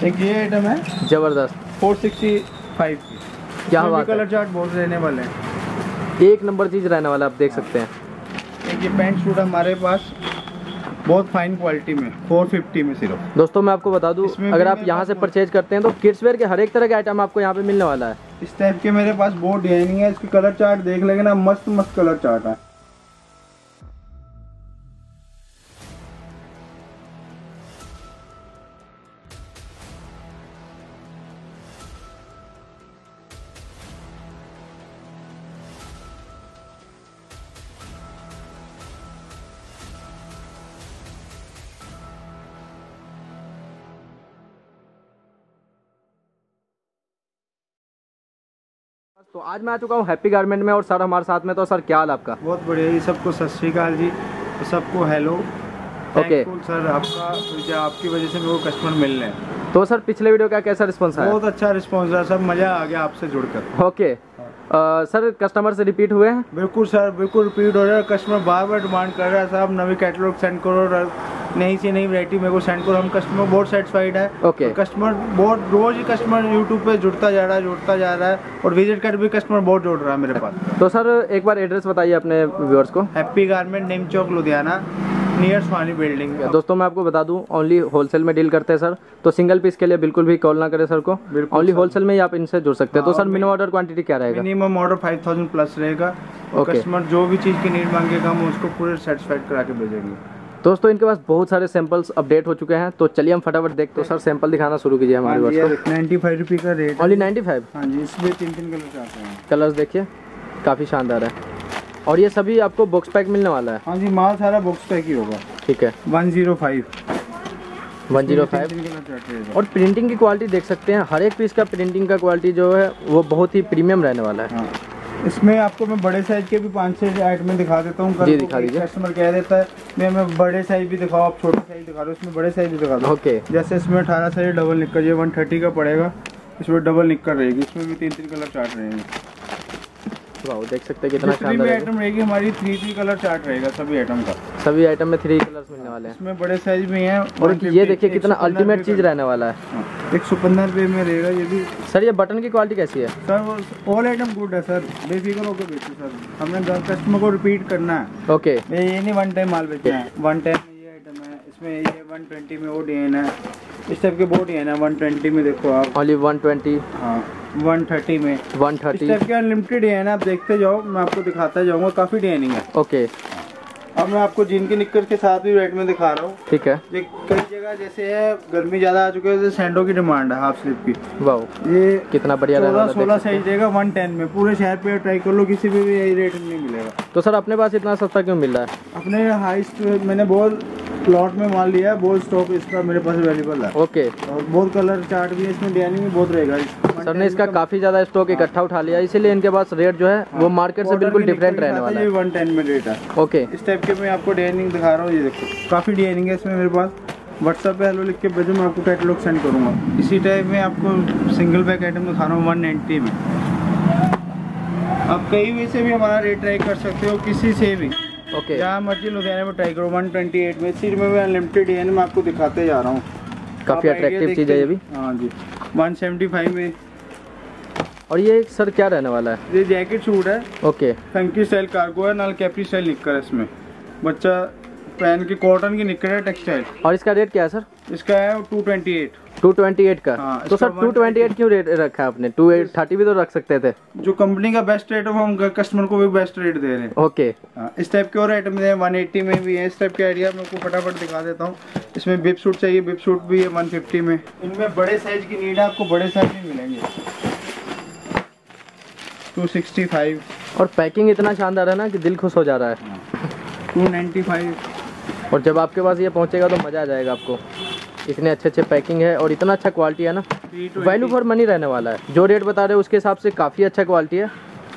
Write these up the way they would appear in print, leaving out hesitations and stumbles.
एक ये आइटम है जबरदस्त 465 की, क्या बात है, कलर चार्ट बहुत रहने वाले हैं, एक नंबर चीज़ रहने वाला, आप देख सकते हैं। एक ये पैंट शूट हमारे पास बहुत फाइन क्वालिटी में 450 में सिर्फ। दोस्तों मैं आपको बता दूं, अगर आप यहाँ से परचेज करते हैं तो किड्स वेयर के हर एक तरह के आइटम आपको यहाँ पे मिलने वाला है। इस टाइप के मेरे पास बहुत डिजाइनिंग है, इसकी कलर चार्ट देख लेंगे ना, मस्त मस्त कलर चार्ट है। तो आज मैं आ चुका हूँ हैप्पी गारमेंट में और सर हमारे साथ में। तो सर क्या हाल आपका? बहुत बढ़िया जी, सबको सत श्री अकाल जी, तो सबको हेलो। ओके सर आपका, तो आपकी वजह से मेरे को कस्टमर मिल रहे हैं। तो सर पिछले वीडियो का कैसा रिस्पॉन्स आया? बहुत अच्छा रिस्पॉन्स रहा, सब मजा आ गया आपसे जुड़कर। ओके सर कस्टमर से रिपीट हुए हैं? बिल्कुल सर, बिल्कुल रिपीट हो रहा है, कस्टमर बार बार डिमांड कर रहा है साहब नवी कैटलॉग सेंड करो, नई से नई वैरायटी मेरे को सेंड करो। हम कस्टमर बहुत सेटिस्फाइड है। ओके कस्टमर बहुत, रोज ही कस्टमर यूट्यूब पे जुड़ता जा रहा है और विजिट कर भी कस्टमर बहुत जुड़ रहा है मेरे पास। तो सर एक बार एड्रेस बताइए अपने व्यूअर्स को। Happy garment, Neem Chowk, Ludhiana, near Swani building. दोस्तों मैं आपको बता दूं, ओनली होलसेल में डील करते हैं सर, तो सिंगल पीस के लिए बिल्कुल भी कॉल ना करें सर को, ओनली होलसेल में ही आप इनसे जुड़ सकते हैं। तो सर मिनिमम ऑर्डर क्वांटिटी क्या रहेगा? मिनिमम ऑर्डर 5000 प्लस रहेगा। कस्टमर जो भी चीज़ की नीड मांगेगा हम उसको पूरे सेटिस्फाइड करा के भेजेंगे। दोस्तों इनके पास बहुत सारे सैंपल्स अपडेट हो चुके हैं, तो चलिए हम फटाफट देखते हैं। सर सैंपल दिखाना शुरू कीजिए हमारे व्यूअर्स को। 95 रुपये का रेट, ओनली 95? हाँ जी, इसमें 3 कलर आते हैं। कलर्स देखिए काफ़ी शानदार है, और ये सभी आपको बॉक्स पैक मिलने वाला है? हाँ जी, माल सारा बॉक्स पैक ही होगा। ठीक है, 105। और प्रिंटिंग की क्वालिटी देख सकते हैं, हर एक पीस का प्रिंटिंग का क्वालिटी जो है वो बहुत ही प्रीमियम रहने वाला है। हाँ। इसमें आपको मैं बड़े साइज के भी 5-6 आइटम दिखा देता हूँ। जी दिखा दीजिए। कस्टमर कह देता है मैं बड़े साइज भी दिखाओ, आप छोटे साइज दिखा दो, इसमें बड़े साइज भी दिखा दो। ओके, जैसे इसमें 18 साइज डबल निक्कर, ये 130 का पड़ेगा, इसमें डबल निक्कर रहेगी, इसमें भी 3 कलर चार्ट रहेंगे। वाह, देख सकते हैं कितना शानदार है। आइटम रहेगी हमारी 3 कलर चार्ट रहेगा सभी आइटम का। सभी आइटम में 3 कलर्स मिलने वाले हैं, इसमें बड़े साइज भी हैं। और ये देखिए कितना अल्टीमेट चीज रहने वाला है। 115 रुपये में रहेगा ये भी। सर ये बटन की क्वालिटी कैसी है? सर ऑल आइटम गुड है सर, बेफिक्र होकर बेचो सर, हमने कस्टमर को रिपीट करना है। ओके, ये नहीं वन टाइम माल बेचना है। 1 टाइम में ये आइटम है, इसमें ये 120 में वो डिजाइन है, इस टाइप के बहुत डिजाइन है। 120 में देखो आप, ओनली 120। हाँ 130 में, 130 इस टाइप के अनलिमिटेड डिजाइन है, आप देखते जाओ, मैं आपको दिखाता जाऊँगा, काफ़ी डिजाइनिंग है। ओके, अब मैं आपको जीन के निक्कर के साथ भी रेट में दिखा रहा हूँ। ठीक है, कई जगह जैसे है गर्मी ज़्यादा आ चुकी है, जैसे सैंडो की डिमांड है हाफ स्लीव की। वाह, ये कितना बढ़िया 16 साइज देगा 110 में, पूरे शहर पे ट्राई कर लो, किसी भी यही रेट नहीं मिलेगा। तो सर अपने पास इतना सस्ता क्यों मिल रहा है? अपने हाइस्ट मैंने बहुत प्लॉट में माल लिया है, बहुत स्टॉक इसका मेरे पास अवेलेबल है। ओके, और बहुत कलर चार्ट भी है इसमें, डिजाइनिंग भी बहुत रहेगा। सर ने इसका काफी ज्यादा स्टॉक इकट्ठा उठा लिया, इसीलिए इनके पास रेट जो है वो मार्केट से बिल्कुल डिफरेंट रहने वाला है। 110 में रेट है। ओके, इस टाइप के मैं आपको डिजाइनिंग दिखा रहा हूँ, ये देखो काफ़ी डिजाइनिंग है इसमें मेरे पास। व्हाट्सएप पे हेलो लिख के भेजो, मैं आपको कैटलॉग सेंड करूँगा। इसी टाइप में आपको सिंगल बैक आइटम दिखा रहा हूँ 190 में। आप कहीं भी से भी हमारा रेट ट्राई कर सकते हो, किसी से भी। ओके, जहाँ मर्जी लुधियाना में ट्राई करो। 128 में, सिर्फ में अनलिमिटेड डिजाइन मैं आपको दिखाते जा रहा हूँ, काफी अट्रैक्टिव चीज है ये भी। हाँ जी, 175 में। और ये सर क्या रहने वाला है? ये जैकेट सूट है। ओके, फंकी स्टाइल कार्गो है, नाल कैप्री स्टाइल निक्कर है, इसमें बच्चा पहन की कॉटन की निक्कर है, टेक्सटाइल। और इसका रेट क्या है सर? इसका है 228। 228 का? हाँ, तो सर 228 क्यों रेट रखा है आपने? 230 भी तो रख सकते थे। जो कंपनी का बेस्ट रेट है वो हम कस्टमर को भी बेस्ट रेट दे रहे हैं। ओके, इस टाइप के और आइटम है 180 में भी है। इस टाइप के आइडिया मैं आपको फटाफट दिखा देता हूँ। इसमें बिप सूट चाहिए, बिप सूट भी है 150 में। इनमें बड़े साइज की नीड है, आपको बड़े साइज भी मिलेंगे। 265। और पैकिंग इतना शानदार है ना कि दिल खुश हो जा रहा है। 295। और जब आपके पास ये पहुंचेगा तो मज़ा आ जाएगा आपको, इतने अच्छे पैकिंग है और इतना अच्छा क्वालिटी है ना, वैल्यू फॉर मनी रहने वाला है। जो रेट बता रहे हो उसके हिसाब से काफ़ी अच्छा क्वालिटी है।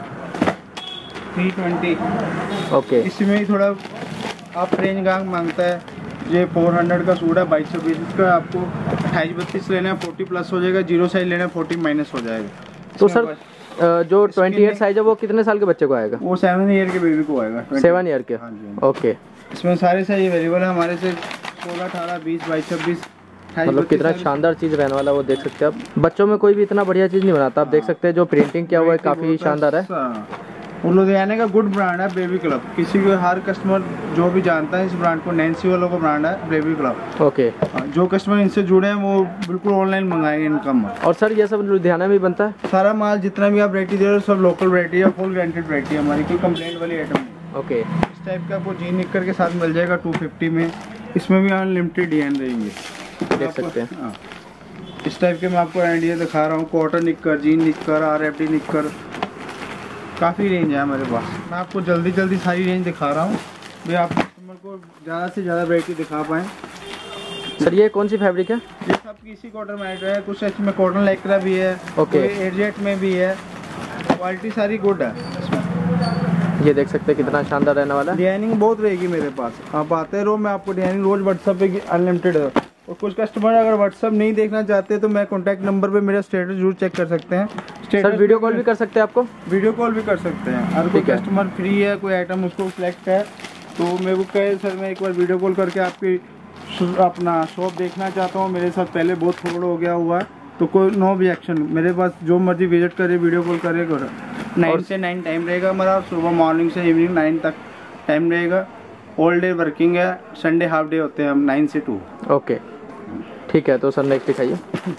320। ओके, इसमें ही थोड़ा आप रेंज गांग मांगता है। ये 400 का सूट है 2220 का, आपको 28-32 लेना है 40 प्लस हो जाएगा, 0 साइज लेना है 40 माइनस हो जाएगा। तो सर जो 28 साइज है वो कितने साल के बच्चे को आएगा? वो 7 ईयर के बेबी को आएगा। 7 ईयर के? हाँ जी। ओके, इसमें सारे साइज अवेलेबल है हमारे से, 16, 18, 20, 22, 26 मतलब कितना शानदार चीज़ रहने वाला है वो देख सकते हैं आप। बच्चों में कोई भी इतना बढ़िया चीज़ नहीं बनाता, आप देख सकते हैं जो प्रिंटिंग किया हुआ है काफ़ी शानदार है। वो लुधियाने का गुड ब्रांड है बेबी क्लब, किसी को हर कस्टमर जो भी जानता है इस ब्रांड को, नैन्सी वालों का ब्रांड है बेबी क्लब। ओके, जो कस्टमर इनसे जुड़े हैं वो बिल्कुल ऑनलाइन मंगाएंगे इनका माल। और सर ये सब लुधियाना में बनता है? सारा माल जितना भी आप वैरायटी दे रहे हो सब लोकल वैरायटी है, फुल गारंटेड वैरायटी है हमारी, कोई कंप्लेंट वाली आइटम नहीं। ओके, इस टाइप का आपको जीन निक्कर के साथ मिल जाएगा 250 में, इसमें भी अनलिमिटेड डिजाइन रहेंगे, देख सकते हैं। इस टाइप के मैं आपको आइडिया दिखा रहा हूँ, कॉटन निक्कर, जीन निक्कर, RFD निक्कर, काफ़ी रेंज है हमारे पास। मैं आपको जल्दी सारी रेंज दिखा रहा हूँ भाई, आप कस्टमर को ज़्यादा से ज़्यादा वैरायटी दिखा पाएँ। सर ये कौन सी फैब्रिक है? ये सब किसी कॉटन मैटर है, कुछ इसमें कॉटन लेक्रा भी है, ओके, एयरजेट में भी है, क्वालिटी सारी गुड है इसमें। ये देख सकते हैं कितना शानदार रहने वाला है। डिजाइनिंग बहुत रहेगी मेरे पास, आप आते रहो, मैं आपको डिजाइनिंग रोज व्हाट्सएप पे अनलिमिटेड है। और कुछ कस्टमर अगर व्हाट्सएप नहीं देखना चाहते तो मैं कॉन्टैक्ट नंबर पे मेरा स्टेटस जरूर चेक कर सकते हैं। सर वीडियो कॉल भी कर सकते हैं आपको? वीडियो कॉल भी कर सकते हैं, अगर कोई कस्टमर फ्री है, कोई आइटम उसको सिलेक्ट है तो मेरे को कहे सर मैं एक बार वीडियो कॉल करके आपकी अपना शॉप देखना चाहता हूँ, मेरे साथ पहले बहुत फ्रॉड हो गया हुआ है, तो कोई नो ऑब्जेक्शन, मेरे पास जो मर्जी विजिट करे, वीडियो कॉल करे, 9 से 9 टाइम रहेगा हमारा, सुबह मॉर्निंग से इवनिंग 9 तक टाइम रहेगा। ऑल डे वर्किंग है, संडे हाफ डे होते हैं हम 9 से 2। ओके ठीक है, तो सर नेक्स्ट दिखाइए।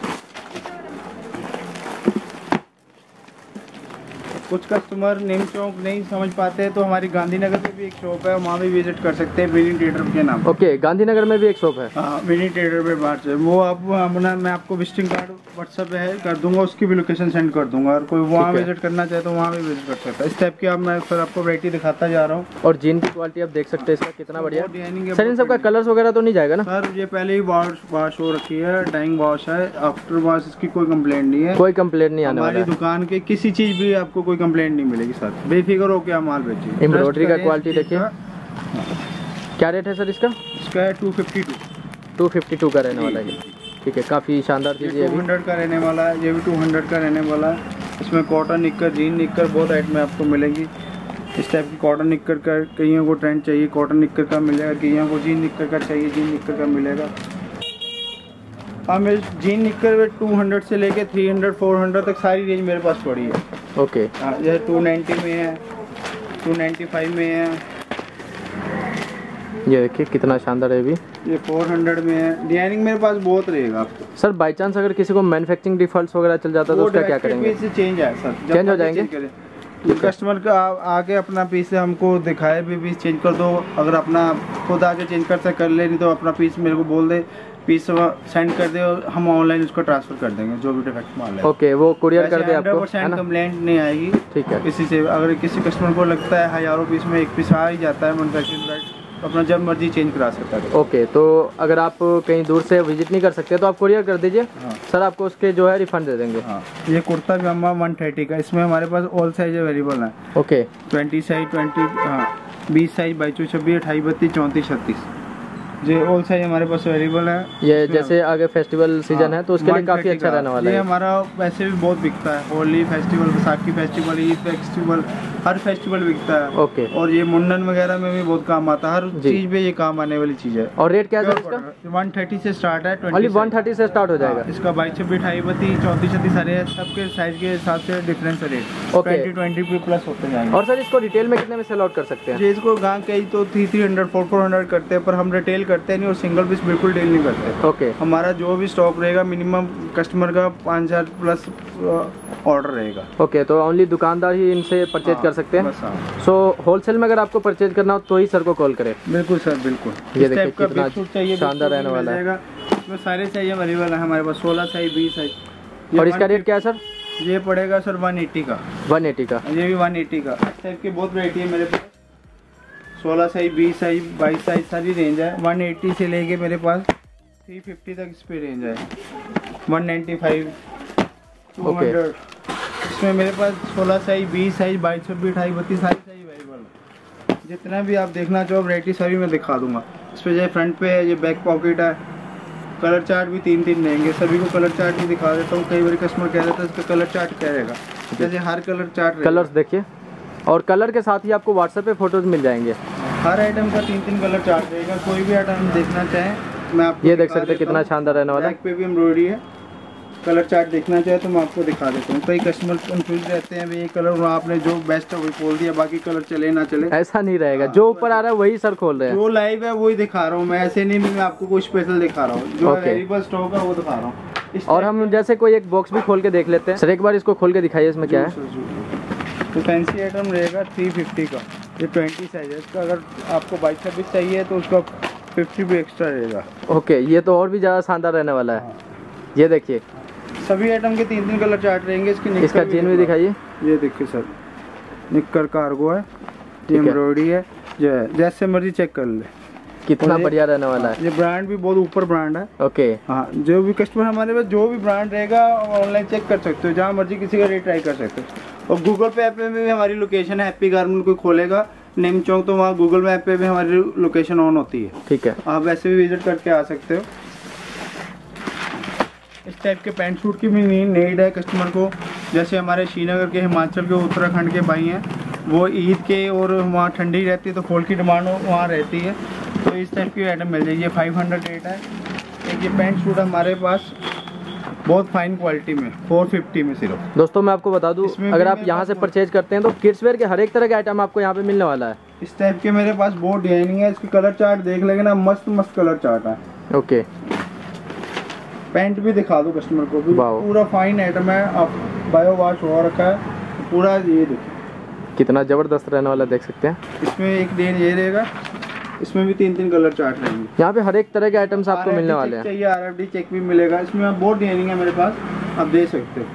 कुछ कस्टमर नेम चौक नहीं समझ पाते तो हमारी गांधीनगर में भी एक शॉप है, वहाँ भी विजिट कर सकते हैं, विनिंग ट्रेडर के नाम। ओके, गांधीनगर में भी एक शॉप है? हाँ, विनिंग ट्रेडर पे बाहर से, वो आप अपना मैं आपको विजिटिंग कार्ड व्हाट्सएप पे है कर दूंगा, उसकी भी लोकेशन सेंड कर दूंगा, और कोई वहाँ विजिट करना चाहे तो वहाँ भी विजिट कर सकता है। इस टाइप की अब मैं सर आपको वैरायटी दिखाता जा रहा हूँ। और जीन की क्वालिटी आप देख सकते हैं इसका कितना बढ़िया सर। इन सबका कलर्स वगैरह तो नहीं जाएगा ना सर? ये पहले ही वॉश हो रखी है, डाइंग वॉश है, आफ्टर वॉश इसकी कोई कंप्लेंट नहीं है, कोई कंप्लेंट नहीं आने वाला है। हमारी दुकान के किसी चीज भी आपको कोई कंप्लेंट नहीं मिलेगी सर, बेफिक्र होकर आप माल बेचिए। एम्ब्रॉयडरी का क्वालिटी देखिए, क्या रेट है सर इसका? इसका है 252 का रहने वाला है। ठीक है, काफ़ी शानदार चीज़ है। 200 का रहने वाला है, ये भी 200 का रहने वाला है। इसमें कॉटन निक्कर, जीन निक्कर बहुत आइटम आपको मिलेंगी। इस टाइप की कॉटन निक्कर का कईयों को ट्रेंड चाहिए, कॉटन निक्कर का मिलेगा, कईयों को जीन निक्कर का चाहिए, जीन निक्कर का मिलेगा। हाँ, मेरे जीन निक्कर में 200 से लेके 300 400 तक सारी रेंज मेरे पास पड़ी है। ओके, हाँ, यह 290 में है, 295 में है, ये देखिए कितना शानदार है। भी ये 400 में है। डिजाइनिंग मेरे पास बहुत रहेगा आपको। सर बाई चांस अगर किसी को मैन्युफैक्चरिंग डिफॉल्ट्स वगैरह चल जाता है तो उसका क्या करेंगे? चेंज है सर, चेंज हो जाएंगे। कस्टमर का आके अपना पीस हमको दिखाए भी पीस चेंज कर दो, अगर अपना खुद आके चेंज कर ले, नहीं तो अपना पीस मेरे को बोल दे, पीस सेंड कर दे और हम ऑनलाइन उसको ट्रांसफर कर देंगे जो भी डिफेक्ट माल है। ओके, वो कुरियर कर दे आपको, 100% कंप्लेंट नहीं आएगी। ठीक है, किसी से अगर किसी कस्टमर को लगता है हजारों पीस में एक पीस आ ही जाता है मैन्युफैक्चरिंग राइट, तो अपना जब मर्जी चेंज करा सकता है। ओके, तो अगर आप कहीं दूर से विजिट नहीं कर सकते तो आप कुरियर कर दीजिए। हाँ। सर आपको उसके जो है रिफंड दे देंगे। हाँ, ये कुर्ता पजामा 130 का, इसमें हमारे पास ऑल साइज अवेलेबल है। ओके, 20 साइज 20 साइज 22 26 28 32 34 36 ये ऑल साइज हमारे पास अवेलेबल है। ये जैसे आगे फेस्टिवल सीजन है तो उसके लिए काफ़ी अच्छा रहने वाला है। ये हमारा वैसे भी बहुत बिकता है, Holi festival, Baisakhi festival, Eid festival, हर फेस्टिवल बिकता है। ओके, और ये मुंडन वगैरह में भी बहुत काम आता है, हर चीज पे ये काम आने वाली चीज है। और रेट क्या है इसका? 130 से स्टार्ट है, 130 से स्टार्ट हो जाएगा। इसका 22 26 28 32 34 36 सारे सबके साइज के हिसाब से डिफरेंस है रेट। ओके, 20 प्लस होते जाएंगे। और सर इसको रिटेल में कितने में सेल आउट कर सकते हैं? जी, इसको गाँव कई तो 300 400 करते हैं, पर हम रिटेल करते नहीं और सिंगल पीस बिल्कुल डील नहीं करते। ओके, हमारा जो भी स्टॉक रहेगा मिनिमम कस्टमर का 5000 प्लस ऑर्डर रहेगा। ओके, तो ओनली दुकानदार ही इनसे परचेज कर सकते हैं। सो होलसेल में अगर आपको परचेज करना हो तो ही सर को कॉल करें। बिल्कुल सर, बिल्कुल। ये देखिए कितना शानदार रहने वाला है। इसमें सारे साइज अवेलेबल है हमारे पास, 16 साइज 20 साइज। और इसका रेट क्या है सर? ये पड़ेगा सर 180 का। 180 का, ये भी 180 का। इस टाइप की बहुत वैरायटी है मेरे पास, 16 साइज 20 साइज 22 साइज सारी रेंज है। 180 से लेके मेरे पास 350 तक इस पे रेंज है, 195 200। इसमें मेरे पास 16 साइज 20 साइज 22 26 28 32 सारी साइज अवेलेबल है। जितना भी आप देखना चाहो वैरायटी सभी मैं दिखा दूंगा। इस पे जो फ्रंट पे है, ये बैक पॉकेट है, कलर चार्ट भी 3 रहेंगे। सभी को कलर चार्ट भी दिखा देता हूँ, कई बार कस्टमर कह देता है इसका कलर चार्ट क्या रहेगा, जैसे हर कलर चार्ट कलर्स देखिए, और कलर के साथ ही आपको व्हाट्सएप पे फोटोज मिल जाएंगे। हर आइटम का 3 कलर चार्ट रहेगा। कोई भी आइटम देखना चाहें मैं आपको ये देख सकते हैं कितना शानदार रहने वाला है। बैक पे भी एम्ब्रॉयडरी है। कलर चार्ट देखना चाहे तो मैं आपको दिखा देता हूँ। कई कस्टमर कंफ्यूज रहते हैं, ये कलर आपने जो बेस्ट है वही खोल दिया, बाकी कलर चले ना चले। ऐसा नहीं रहेगा, जो ऊपर आ रहा है वही सर खोल रहे हैं। जो लाइव है वही दिखा रहा हूँ मैं, ऐसे नहीं मैं आपको कोई स्पेशल दिखा रहा हूँ। जो अवेलेबल स्टॉक है वो दिखा रहा हूँ। और हम जैसे कोई एक बॉक्स भी खोल के देख लेते हैं सर, एक बार इसको खोल के दिखाइए इसमें क्या है। तो फैंसी आइटम रहेगा 350 का, ये 20 साइज है इसका। अगर आपको 22-26 चाहिए तो उसका 50 भी एक्स्ट्रा रहेगा। ओके, ये तो और भी ज़्यादा शानदार रहने वाला है। ये देखिए सभी आइटम के 3 कलर चार्ट रहेंगे। इसका चेन भी दिखाइए। ये देखिए सर, निक्कर कार्गो है, ये एम्ब्रॉयडरी है, जो है जैसे मर्जी चेक कर ले, कितना बढ़िया रहने वाला है। ये ब्रांड भी बहुत ऊपर ब्रांड है। ओके हाँ, जो भी कस्टमर हमारे पास जो भी ब्रांड रहेगा ऑनलाइन चेक कर सकते हो, जहाँ मर्जी किसी का रेट ट्राई कर सकते हो। और गूगल पे ऐप में भी हमारी लोकेशन है, हैप्पी गारमेंट कोई खोलेगा नेम चौक तो वहाँ गूगल मैप पे भी हमारी लोकेशन ऑन होती है। ठीक है, आप वैसे भी विजिट करके आ सकते हो। इस टाइप के पैंट सूट की भी नीड है कस्टमर को। जैसे हमारे श्रीनगर के, हिमाचल के, उत्तराखंड के भाई हैं, वो ईद के और वहाँ ठंडी रहती है तो फॉल की डिमांड वहाँ रहती है, तो इस टाइप की आइटम मिल जाएगी। 500 रेट है। एक ये पैंट सूट हमारे पास बहुत फाइन क्वालिटी में 450 में सिर्फ। दोस्तों मैं आपको बता दूं, अगर आप यहाँ से परचेज करते हैं तो किड्स वेयर के हर एक तरह के आइटम आपको यहाँ पे मिलने वाला है। इस टाइप के मेरे पास बहुत डिजाइनिंग है। इसके कलर चार्ट देख लेंगे ना, मस्त मस्त कलर चार्ट है। ओके, पैंट भी दिखा दो कस्टमर को भी, पूरा फाइन आइटम है। आप बायो वॉश हो रखा है पूरा। ये देखिए कितना जबरदस्त रहने वाला, देख सकते हैं। इसमें एक डेन ये रहेगा, इसमें भी 3 कलर चार्ट रहेंगे। यहाँ पे हर एक तरह के आइटम्स आपको मिलने वाले हैं। चाहिए RFD चेक भी मिलेगा इसमें। बहुत डिजाइनिंग है मेरे पास, आप देख सकते हो।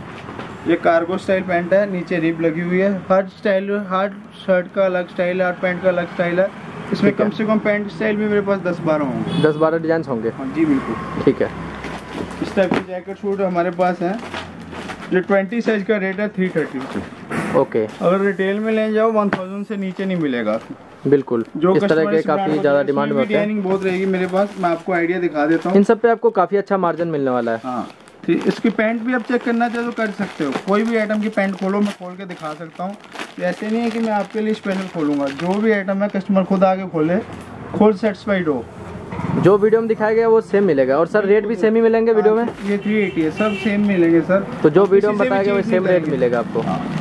ये कार्गो स्टाइल पैंट है, नीचे रिब लगी हुई है। हर स्टाइल, हर शर्ट का अलग स्टाइल है, हर पैंट का अलग स्टाइल है। इसमें कम से कम पैंट स्टाइल भी मेरे पास 10-12 होंगे। 10-12 डिजाइन होंगे। हाँ जी बिल्कुल। ठीक है, इस टाइप के जैकेट सूट हमारे पास है। जो 20 साइज का रेट है 330 रुपये। ओके, अगर रिटेल में ले जाओ 1000 से नीचे नहीं मिलेगा। बिल्कुल, जो इस तरह के काफी ज्यादा डिमांड में होते हैं। डिजाइनिंग बहुत रहेगी मेरे पास, मैं आपको आइडिया दिखा देता हूँ। इन सब पे आपको काफी अच्छा मार्जिन मिलने वाला है। हाँ, इसकी पैंट भी आप चेक करना चाहे तो कर सकते हो। कोई भी आइटम की पैंट खोलो, मैं खोल के दिखा सकता हूँ। ऐसे नहीं है कि मैं आपके लिए स्पेशल खोलूंगा। जो भी आइटम है कस्टमर खुद आके खोले, खुद सेटिस्फाइड हो। जो वीडियो में दिखाया गया वो सेम मिलेगा। और सर रेट भी सेम ही मिलेंगे वीडियो में? ये 380 है, सब सेम मिलेंगे सर। तो जो वीडियो में बताया गया वो सेम रेट मिलेगा आपको।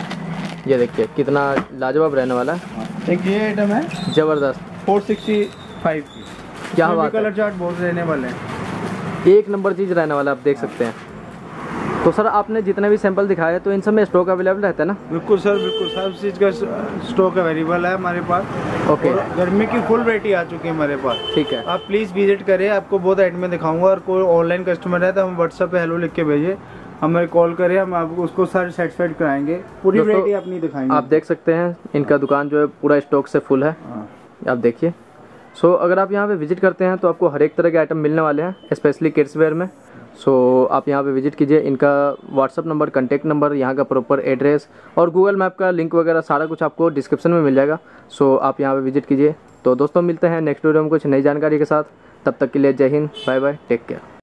ये देखिए कितना लाजवाब रहने वाला है। एक ये आइटम है जबरदस्त 465 की। क्या बात है, कलर चार्ट बहुत रहने वाले हैं। एक नंबर चीज़ रहने वाला, आप देख सकते हैं। तो सर आपने जितने भी सैंपल दिखाए तो इन सब में स्टॉक अवेलेबल रहता है ना? बिल्कुल सर, बिल्कुल सब चीज़ का स्टॉक अवेलेबल है हमारे पास। ओके, गर्मी की फुल वैरायटी आ चुकी है हमारे पास। ठीक है, आप प्लीज़ विजिट करें, आपको बहुत आइटम में दिखाऊंगा। और कोई ऑनलाइन कस्टमर है तो हम व्हाट्सएप पे हेलो लिख के भेजिए, हमें कॉल करें, हम आपको उसको सर सेटिस्फाइड कराएंगे। पूरी वैरायटी अपनी दिखाएंगे। आप देख सकते हैं इनका दुकान जो है पूरा स्टॉक से फुल है। आप देखिए। सो अगर आप यहाँ पे विजिट करते हैं तो आपको हर एक तरह के आइटम मिलने वाले हैं, स्पेशली किड्स वेयर में। सो आप यहाँ पे विजिट कीजिए। इनका व्हाट्सअप नंबर, कॉन्टैक्ट नंबर, यहाँ का प्रॉपर एड्रेस और गूगल मैप का लिंक वगैरह सारा कुछ आपको डिस्क्रिप्शन में मिल जाएगा। सो आप यहाँ पे विजिट कीजिए। तो दोस्तों मिलते हैं नेक्स्ट वीडियो में कुछ नई जानकारी के साथ। तब तक के लिए जय हिंद, बाय बाय, टेक केयर।